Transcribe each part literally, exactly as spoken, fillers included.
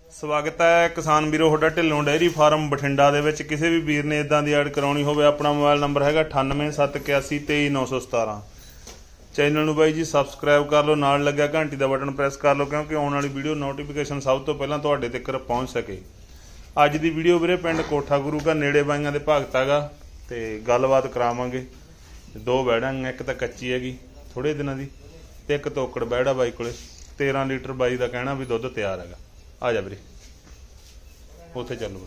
ਸਵਾਗਤ ਹੈ ਕਿਸਾਨ ਵੀਰੋ ਤੁਹਾਡਾ ਢਿੱਲੋਂ ਡੇਅਰੀ ਫਾਰਮ ਬਠਿੰਡਾ ਦੇ ਵਿੱਚ। ਕਿਸੇ ਵੀ ਵੀਰ ਨੇ ਇਦਾਂ ਦੀ ਐਡ ਕਰਾਉਣੀ ਹੋਵੇ ਆਪਣਾ ਮੋਬਾਈਲ ਨੰਬਰ ਹੈਗਾ ਅਠਾਨਵੇਂ ਸੱਤ ਇਕਿਆਸੀ ਤੇਈ ਨੌ ਸੌ ਸਤਾਰਾਂ। ਚੈਨਲ ਨੂੰ ਬਾਈ ਜੀ ਸਬਸਕ੍ਰਾਈਬ ਕਰ ਲਓ, ਨਾਲ ਲੱਗਿਆ ਘੰਟੀ ਦਾ ਬਟਨ ਪ੍ਰੈਸ ਕਰ ਲਓ ਕਿਉਂਕਿ ਆਉਣ ਵਾਲੀ ਵੀਡੀਓ ਨੋਟੀਫਿਕੇਸ਼ਨ ਸਭ ਤੋਂ ਪਹਿਲਾਂ ਤੁਹਾਡੇ ਤੱਕ ਪਹੁੰਚ ਸਕੇ। ਅੱਜ ਦੀ ਵੀਡੀਓ ਵੀਰੇ ਪਿੰਡ ਕੋਠਾ ਗੁਰੂ ਘਰ ਨੇੜੇ ਬਾਈਆਂ ਦੇ ਭਗਤ ਹੈਗਾ ਤੇ ਗੱਲਬਾਤ ਕਰਾਵਾਂਗੇ। ਦੋ ਬੈੜਾਂ, ਇੱਕ ਤਾਂ ਕੱਚੀ ਹੈਗੀ ਥੋੜੇ ਦਿਨਾਂ ਦੀ ਤੇ ਇੱਕ ਤੋਕੜ ਬੈੜਾ ਬਾਈ ਕੋਲੇ। तेरह लीटर बाई का कहना भी दुध तैयार है। आ जा वीरे उत्थे चलो।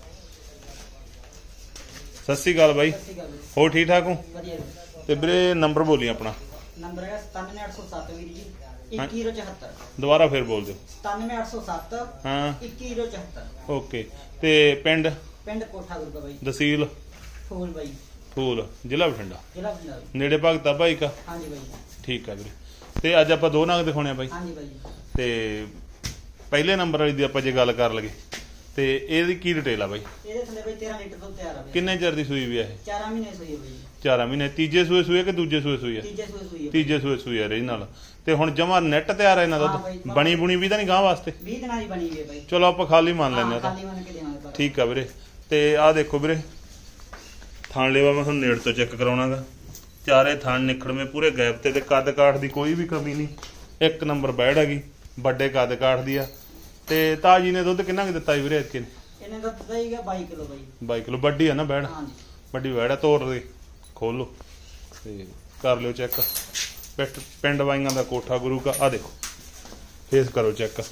सत श्री अकाल बाई, हो ठीक ठाक हो? ते वीरे नंबर बोली अपना। नंबर है सतानवे आठ सौ सत्त वीर जी इक्की जीरो चौहत्तर। दोबारा फिर बोल दो। सतानवे आठ सौ सत्त हाँ इक्की जीरो चौहत्तर। ओके। ते पिंड पिंड कोठा गुरू का बाई। Tehsil fool by. फूल जिला बठिंडा। जिला बठिंडा नेड़े भगता भाई का। हाँ जी बाई। ठीक है वीरे। ਤੇ ਅੱਜ ਆਪਾਂ ਦੋ ਨਗ ਦਿਖਾਉਣੇ ਆ ਬਾਈ। ਹਾਂਜੀ ਬਾਈ। ਤੇ ਪਹਿਲੇ ਨੰਬਰ ਵਾਲੀ ਦੀ ਆਪਾਂ ਜੇ ਗੱਲ ਕਰ ਲਈਏ ਤੇ ਇਹਦੀ ਕੀ ਡਿਟੇਲ ਆ ਬਾਈ? ਇਹਦੇ ਥੱਲੇ ਬਾਈ तेरह ਲੀਟਰ ਦੁੱਧ ਤਿਆਰ ਆ ਬਾਈ। ਕਿੰਨੇ ਚਿਰ ਦੀ ਸੂਈ ਵੀ ਆ ਇਹ? ਚਾਰ ਮਹੀਨੇ ਸੂਈ ਹੈ ਬਾਈ। ਚਾਰ ਮਹੀਨੇ। ਤੀਜੇ ਸੂਏ ਸੂਏ ਕਿ ਦੂਜੇ ਸੂਏ ਸੂਈ ਆ? ਤੀਜੇ ਸੂਏ ਸੂਈ ਹੈ। ਤੀਜੇ ਸੂਏ ਸੂਈ ਆ ਰਹੀ ਨਾਲ। ਤੇ ਹੁਣ ਜਮਾ ਨੈਟ ਤਿਆਰ ਆ ਇਹਨਾਂ ਦੁੱਧ? ਬਣੀ ਬੁਣੀ ਵੀ ਤਾਂ ਨਹੀਂ ਗਾਂ ਵਾਸਤੇ? ਵੀਹ ਦਿਨਾਂ ਦੀ ਬਣੀ ਹੋਈ ਹੈ ਬਾਈ। ਚਲੋ ਆਪਾਂ ਖਾਲੀ ਮੰਨ ਲੈਂਦੇ ਆ ਤਾਂ। ਖਾਲੀ ਮੰਨ ਕੇ ਦੇਵਾਂਗੇ। ਠੀਕ ਆ ਵੀਰੇ। ਤੇ ਆਹ ਦੇਖੋ ਵੀਰੇ ਥਣ ਲੇਵਾ ਮੈਂ ਤੁਹਾਨੂੰ ਨੇੜ ਤੋਂ ਚੈੱਕ ਕਰਾਉਣਾਗਾ। ਚਾਰੇ ਥਣ ਨਿਖੜਵੇਂ ਪੂਰੇ ਗੈਪ ਤੇ ਤੇ ਕੱਦ ਕਾਠ ਦੀ ਕੋਈ ਵੀ ਕਮੀ ਨਹੀਂ। ਇੱਕ ਨੰਬਰ ਬੈੜ ਹੈਗੀ, ਵੱਡੇ ਕੱਦ ਕਾਠ ਦੀ ਆ। ਤੇ ਤਾਜੀ ਨੇ ਦੁੱਧ ਕਿੰਨਾ ਕੁ ਦਿੱਤਾ ਜੀ ਵੀਰੇ ਇਤਕੇ ਨੇ? ਇਹਨੇ ਦੁੱਧ ਦਿੱਤਾ ਹੀਗਾ ਬਾਈ ਕਿਲੋ ਬਾਈ। ਬਾਈ ਕਿਲੋ ਵੱਡੀ ਆ ਨਾ ਬੈੜ? ਹਾਂਜੀ ਵੱਡੀ ਬੈੜ ਆ। ਤੋਰ ਦੇ ਖੋਲੋ ਤੇ ਕਰ ਲਿਓ ਚੈੱਕ। ਪਿੰਡ ਪਿੰਡ ਬਾਈਆਂ ਦਾ ਕੋਠਾ ਗੁਰੂ ਕਾ। ਆ ਦੇਖੋ ਫੇਸ ਕਰੋ ਚੈੱਕ,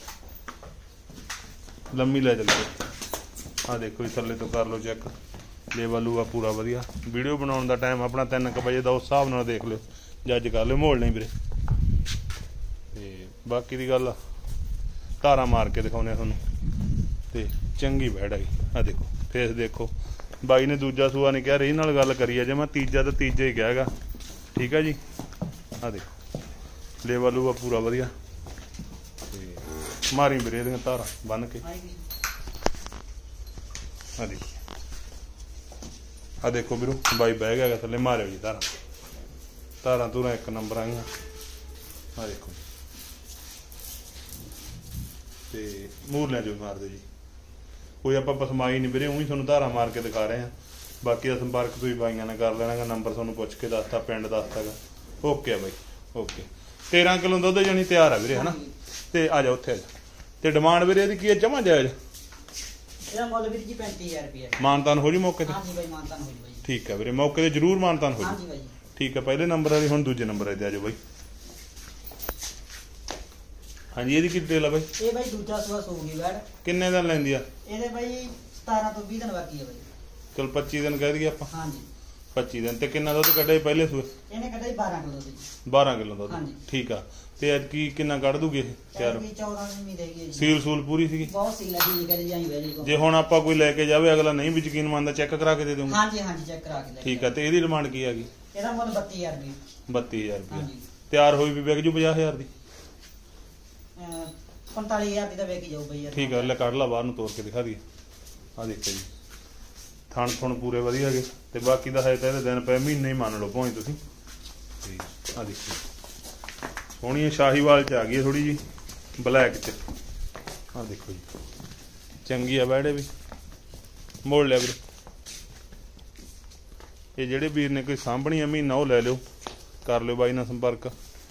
ਲੰਮੀ ਲੈ ਚੱਲੋ। ਆ ਦੇਖੋ ਜੀ ਥੱਲੇ ਤੋਂ ਕਰ ਲਓ ਚੈੱਕ। ਲੇਵਾ ਲੂਆ ਪੂਰਾ ਵਧੀਆ। ਵੀਡੀਓ ਬਣਾਉਣ ਦਾ ਟਾਈਮ ਆਪਣਾ ਤਿੰਨ ਕੁ ਵਜੇ ਦਾ, ਉਸ ਹਿਸਾਬ ਨਾਲ ਦੇਖ ਲਿਓ, ਜੱਜ ਕਰ ਲਿਓ। ਮੋੜ ਨਹੀਂ ਵੀਰੇ। ਤੇ ਬਾਕੀ ਦੀ ਗੱਲ ਧਾਰਾਂ ਮਾਰ ਕੇ ਦਿਖਾਉਂਦੇ ਆ ਤੁਹਾਨੂੰ। ਤੇ ਚੰਗੀ ਬੈੜ ਹੈਗੀ। ਆ ਦੇਖੋ ਫੇਸ ਦੇਖੋ। ਬਾਈ ਨੇ ਦੂਜਾ ਸੂਆ ਨਹੀਂ ਕਿਹਾ, ਰਹੀ ਨਾਲ ਗੱਲ ਕਰੀ ਆ ਜੇ ਮੈਂ ਤੀਜਾ ਤੇ ਤੀਜਾ ਹੀ ਕਿਹਾ ਹੈਗਾ। ਠੀਕ ਆ ਜੀ। ਆ ਦੇਖੋ ਲੇਵਾ ਲੂਆ ਪੂਰਾ ਵਧੀਆ। ਤੇ ਮਾਰੀ ਵੀਰੇ ਇਹਦੀਆਂ ਧਾਰਾਂ ਬੰਨ ਕੇ। ਆ ਦੇਖੋ ਆ ਦੇਖੋ ਵੀਰੋ ਬਾਈ ਬਹਿ ਗਿਆ ਥੱਲੇ। ਮਾਰਿਓ ਜੀ ਧਾਰਾਂ। ਧਾਰਾਂ ਧੂਰਾਂ ਇੱਕ ਨੰਬਰ ਆਈਆਂ। ਆ ਦੇਖੋ ਤੇ ਮੂਰਲਿਆਂ ਚੋਂ ਮਾਰ ਦਿਓ ਜੀ। ਕੋਈ ਆਪਾਂ ਪਸਮਾਈ ਨਹੀਂ ਵੀਰੇ, ਉਹੀ ਤੁਹਾਨੂੰ ਧਾਰਾਂ ਮਾਰ ਕੇ ਦਿਖਾ ਰਹੇ ਆ। ਬਾਕੀ ਦਾ ਸੰਪਰਕ ਤੁਸੀਂ ਬਾਈਆਂ ਨਾਲ ਕਰ ਲੈਣਾਗਾ। ਨੰਬਰ ਤੁਹਾਨੂੰ ਪੁੱਛ ਕੇ ਦੱਸਤਾ, ਪਿੰਡ ਦੱਸਤਾ ਗਾ। ਓਕੇ ਆ ਬਾਈ ਓਕੇ। ਤੇਰਾਂ ਕਿਲੋ ਦੁੱਧ ਜਾਣੀ ਤਿਆਰ ਆ ਵੀਰੇ ਹਨਾ। ਤੇ ਆ ਜਾ ਉੱਥੇ ਆ ਜਾ। ਤੇ ਡਿਮਾਂਡ ਵੀਰੇ ਇਹਦੀ ਕੀ ਹੈ? ਜਮਾ ਜਾਇਜ਼? ਇਹਦਾ ਮੁੱਲ ਵੀਰ ਜੀ ਪੈਂਤੀ ਹਜ਼ਾਰ ਰੁਪਏ। ਮਾਨਤਾਨ ਹੋ ਜੀ ਮੌਕੇ ਤੇ? ਹਾਂਜੀ ਬਾਈ ਮਾਨਤਾਨ ਹੋ ਜੀ ਬਾਈ। ਠੀਕ ਆ ਵੀਰੇ, ਮੌਕੇ ਤੇ ਜ਼ਰੂਰ ਮਾਨਤਾਨ ਹੋ ਜੀ। ਹਾਂਜੀ ਬਾਈ ਠੀਕ ਆ। ਪਹਿਲੇ ਨੰਬਰ ਵਾਲੀ ਹੁਣ ਦੂਜੇ ਨੰਬਰ ਤੇ ਆ ਜਾਓ ਬਾਈ। ਹਾਂਜੀ ਇਹਦੀ ਕੀ ਡਿਟੇਲ ਆ ਬਾਈ? ਇਹ ਬਾਈ ਦੂਜਾ ਸੂਆ ਸੂਗੀ ਬੈੜ। ਕਿੰਨੇ ਦਿਨ ਲੈਂਦੀ ਆ? ਇਹਦੇ ਬਾਈ ਸਤਾਰਾਂ ਤੋਂ ਵੀਹ ਦਿਨ ਬਾਕੀ ਹੈ ਬਾਈ। ਚਲ ਪੱਚੀ ਦਿਨ ਕਹਿ ਦਈਏ ਆਪਾਂ। ਹਾਂਜੀ ਪੱਚੀ ਦਿਨ। ਤੇ ਕਿੰਨਾ ਦੁੱਧ ਕੱਢਿਆ ਪਹਿਲੇ ਸੂਏ? ਇਹਨੇ ਕੱਢਿਆ ਬਾਰਾਂ ਕਿਲੋ ਦੀ। ਬਾਰਾਂ ਕਿਲੋ ਦੁੱਧ। ਹਾਂਜੀ ਠੀਕ ਆ। ਤੇ ਅੱਜ ਕੀ ਕਿੰਨਾ ਕੱਢ ਦੂਗੀ ਇਹ? ਚਾਰ ਚੌਦਾਂ ਦੀ ਉਮੀਦ ਹੈਗੀ ਜੀ। ਸੀਲ ਸੂਲ ਪੂਰੀ ਸੀਗੀ? ਬਹੁਤ ਸੀਲ ਹੈ ਜੀ। ਕਰੀ ਜਾਈ ਵੈਰੀ ਕੋ। ਜੇ ਹੁਣ ਆਪਾਂ ਕੋਈ ਲੈ ਕੇ ਜਾਵੇ ਅਗਲਾ ਨਹੀਂ ਵੀ ਯਕੀਨ ਮੰਨਦਾ, ਚੈੱਕ ਕਰਾ ਕੇ ਦੇ ਦੂੰਗਾ? ਹਾਂਜੀ ਹਾਂਜੀ ਚੈੱਕ ਕਰਾ ਕੇ ਲੈ। ਠੀਕ ਆ। ਤੇ ਇਹਦੀ ਡਿਮਾਂਡ ਕੀ ਹੈਗੀ? ਇਹਦਾ ਮੁੱਲ ਬੱਤੀ ਹਜ਼ਾਰ ਰੁਪਏ। ਬੱਤੀ ਹਜ਼ਾਰ ਰੁਪਏ। ਹਾਂਜੀ ਤਿਆਰ ਹੋਈ ਵੀ ਵਿਕ ਜੂ ਪੰਜਾਹ ਹਜ਼ਾਰ ਦੀ? ਪੰਤਾਲੀ ਹਜ਼ਾਰ ਦੀ ਤਾਂ ਵੇਖ ਹੀ ਜਾਊ ਬਈ ਯਾਰ। ਠੀਕ ਆ। ਲੈ ਕੱਢ ਲਾ ਬਾਹਰ ਨੂੰ, ਤੋੜ ਕੇ ਦਿਖਾ ਦਈਏ। ਆ ਦੇਖੋ ਜੀ ਥਣ ਥਣ ਪੂਰੇ ਵਧੀਆ ਹੈਗੇ। ਤੇ ਬਾਕੀ ਦਾ ਹੈ ਤਾਂ ਇਹਦੇ ਦਿਨ ਪਏ ਮਹੀਨੇ ਹੀ ਮੰਨ ਲਓ ਭਾਵੇਂ ਤੁਸੀਂ। ਤੇ ਆ ਦੇਖੋ ਸੋਹਣੀ ਸ਼ਾਹੀਵਾਲ ਚ ਆ ਗਈ ਥੋੜੀ ਜੀ ਬਲੈਕ ਚ। ਆ ਦੇਖੋ ਜੀ ਚੰਗੀ ਆ ਬੈੜੇ ਵੀ। ਮੋੜ ਲਿਆ ਵੀਰੇ। ਇਹ ਜਿਹੜੇ ਵੀਰ ਨੇ ਕੋਈ ਸਾਂਭਣੀ ਆ ਮਹੀਨਾ ਉਹ ਲੈ ਲਿਓ, ਕਰ ਲਿਓ ਬਾਈ ਨਾਲ ਸੰਪਰਕ।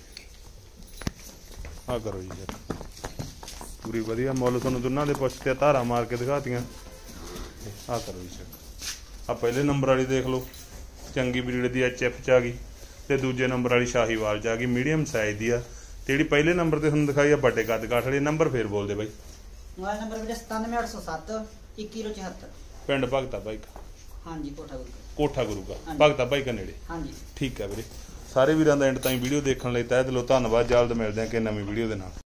ਆ ਕਰੋ ਜੀ ਪੂਰੀ ਵਧੀਆ। ਮੁੱਲ ਤੁਹਾਨੂੰ ਦੋਨਾਂ ਦੇ ਪੁੱਛ ਕੇ ਧਾਰਾਂ ਮਾਰ ਕੇ ਦਿਖਾਤੀਆਂ। ਆ ਕਰੋ ਜੀ ਚੈੱਕ। ਆ ਪਹਿਲੇ ਨੰਬਰ ਵਾਲੀ ਦੇਖ ਲਓ, ਚੰਗੀ ਬਰੀਡ ਦੀ ਐਚ ਐਫ ਚ ਆ ਗਈ। ਤੇ ਦੂਜੇ ਨੰਬਰ ਵਾਲੀ ਸ਼ਾਹੀਵਾਲ ਚ ਆ ਗਈ, ਮੀਡੀਅਮ ਸਾਈਜ਼ ਦੀ ਆ। ਤੇ ਜਿਹੜੀ ਪਹਿਲੇ ਨੰਬਰ ਤੇ ਤੁਹਾਨੂੰ ਦਿਖਾਈ ਆ ਵੱਡੇ ਕੱਦ ਕਾਠ ਵਾਲੀ। ਨੰਬਰ ਫੇਰ ਬੋਲਦੇ ਬਾਈ। ਮੋਬਾਈਲ ਨੰਬਰ ਵੀਰੇ ਸਤਾਨਵੇਂ ਅੱਠ ਸੌ ਸੱਤ ਇੱਕੀ ਜ਼ੀਰੋ ਚੌਹੱਤਰ। ਪਿੰਡ ਭਗਤਾ ਭਾਈ ਕਾ। ਹਾਂਜੀ ਕੋਠਾ ਗੁਰੂ ਕਾ। ਕੋਠਾ ਗੁਰੂ ਕਾ ਭਗਤਾ ਭਾਈ ਕਾ ਨੇੜੇ। ਹਾਂਜੀ ਠੀਕ ਹੈ ਵੀਰੇ। ਸਾਰੇ ਵੀਰਾਂ ਦਾ ਐਂਡ ਤਾਈਂ ਵੀਡੀਓ ਦੇਖਣ ਲਈ ਤਹਿ ਦਿਲੋਂ ਧੰਨਵਾਦ। ਜਲਦ ਮਿਲਦੇ ਹਾਂ ਕਿ ਨਵੀਂ ਵੀਡੀਓ ਦੇ ਨਾਲ।